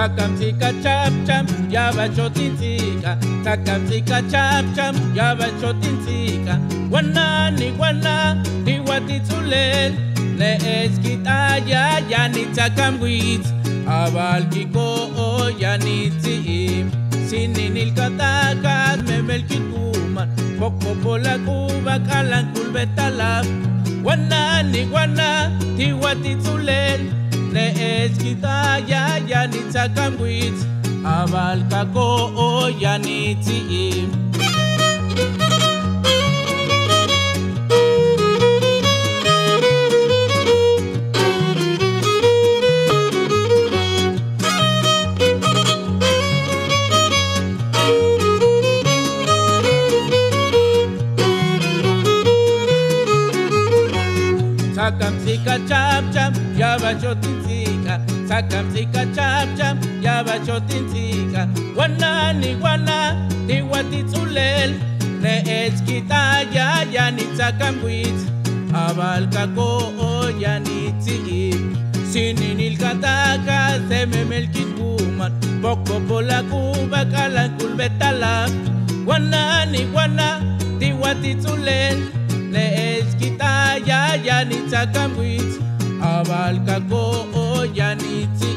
Takamtika chap chap, yaba chotintika. Takamtika chap chap, yaba chotintika. Wana ni wana, diwati tulel. Le eskita ya yani takamwit. Abal kiko o yani tiim. Sininil kataka memel kikuman. Poko pola kuba kalan kulbetalap. Wana ni wana, diwati tulel. Le eskita ya yani takamwit. Abal kako o yani tiim. Takamtika chap chap, yaba chotintika. Takamtika chap chap, yaba chotintika. Wana ni wana, diwati tulel. Le eskita ya yani takamwit. Abal kako o yani tiim. Sininil kataka, sememel kikuman. Poko pola kuba kalan kulbetalap. Wana ni wana, diwati tulel. Le eskita ya yani takamwit. Abal kako o yani ti